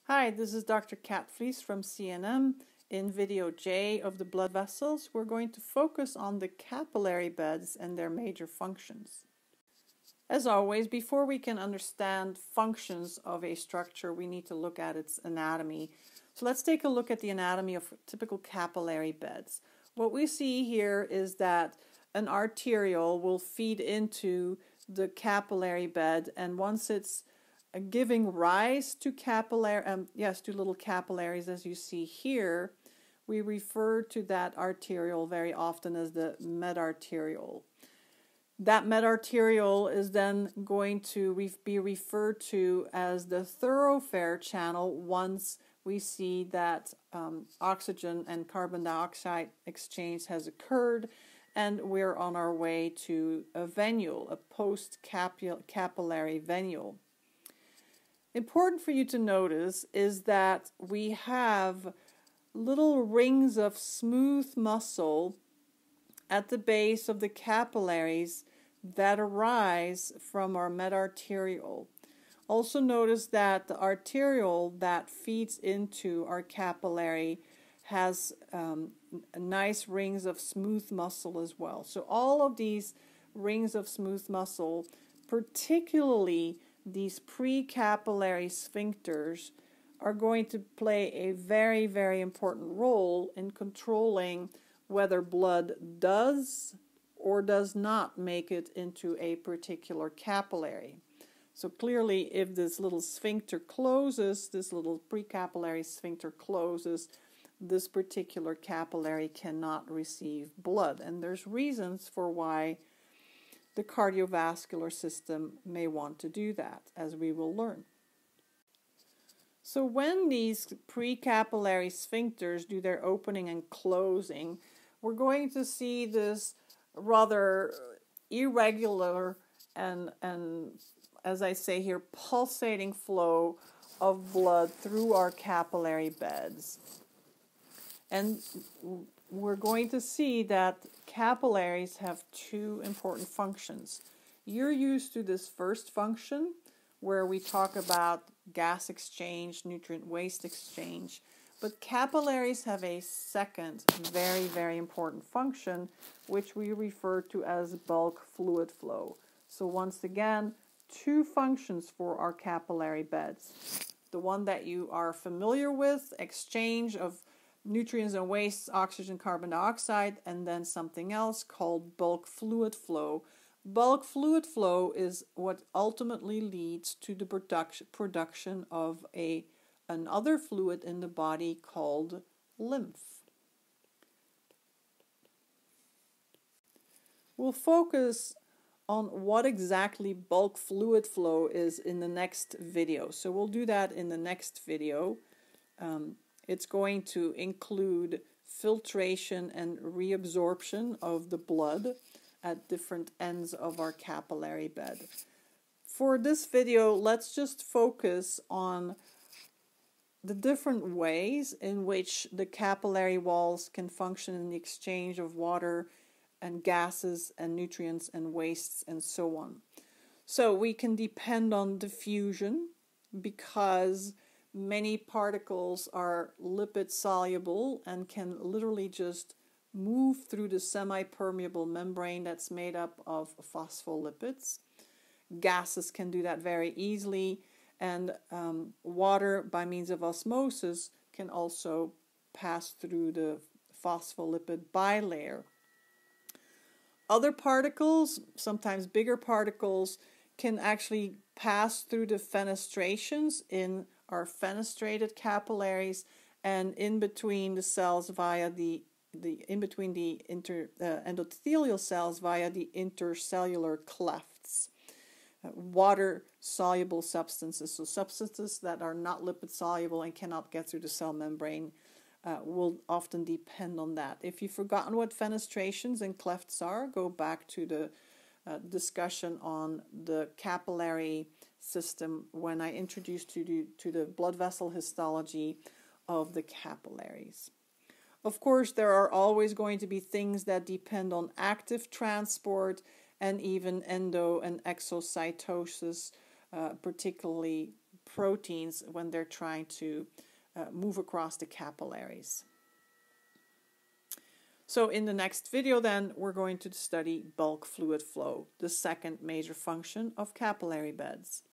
Hi, this is Dr. Kat from CNM. In video J of the blood vessels, we're going to focus on the capillary beds and their major functions. As always, before we can understand functions of a structure, we need to look at its anatomy. So let's take a look at the anatomy of typical capillary beds. What we see here is that an arteriole will feed into the capillary bed, and once it's giving rise to to little capillaries, as you see here, we refer to that arteriole very often as the medarteriole. That medarteriole is then going to be referred to as the thoroughfare channel once we see that oxygen and carbon dioxide exchange has occurred, and we're on our way to a venule, a post-capillary venule. Important for you to notice is that we have little rings of smooth muscle at the base of the capillaries that arise from our medarteriole. Also notice that the arteriole that feeds into our capillary has nice rings of smooth muscle as well. So all of these rings of smooth muscle, particularly these precapillary sphincters, are going to play a very, very important role in controlling whether blood does or does not make it into a particular capillary. So clearly, if this little sphincter closes, this little precapillary sphincter closes, this particular capillary cannot receive blood. And there's reasons for why the cardiovascular system may want to do that, as we will learn. So when these precapillary sphincters do their opening and closing, we're going to see this rather irregular and as I say here, pulsating flow of blood through our capillary beds. And we're going to see that capillaries have two important functions. You're used to this first function where we talk about gas exchange, nutrient waste exchange, but capillaries have a second very, very important function, which we refer to as bulk fluid flow. So once again, two functions for our capillary beds. The one that you are familiar with, exchange of nutrients and wastes, oxygen, carbon dioxide, and then something else called bulk fluid flow. Bulk fluid flow is what ultimately leads to the production of another fluid in the body called lymph. We'll focus on what exactly bulk fluid flow is in the next video. So we'll do that in the next video. It's going to include filtration and reabsorption of the blood at different ends of our capillary bed. For this video, let's just focus on the different ways in which the capillary walls can function in the exchange of water and gases and nutrients and wastes and so on. So we can depend on diffusion because many particles are lipid soluble and can literally just move through the semi-permeable membrane that's made up of phospholipids. Gases can do that very easily, and water by means of osmosis can also pass through the phospholipid bilayer. Other particles, sometimes bigger particles, can actually pass through the fenestrations in our fenestrated capillaries and in between the cells via the endothelial cells via the intercellular clefts. Water-soluble substances, so substances that are not lipid-soluble and cannot get through the cell membrane, will often depend on that. If you've forgotten what fenestrations and clefts are, go back to the discussion on the capillary system when I introduced you to the blood vessel histology of the capillaries. Of course, there are always going to be things that depend on active transport and even endo and exocytosis, particularly proteins when they're trying to move across the capillaries. So in the next video then, we're going to study bulk fluid flow, the second major function of capillary beds.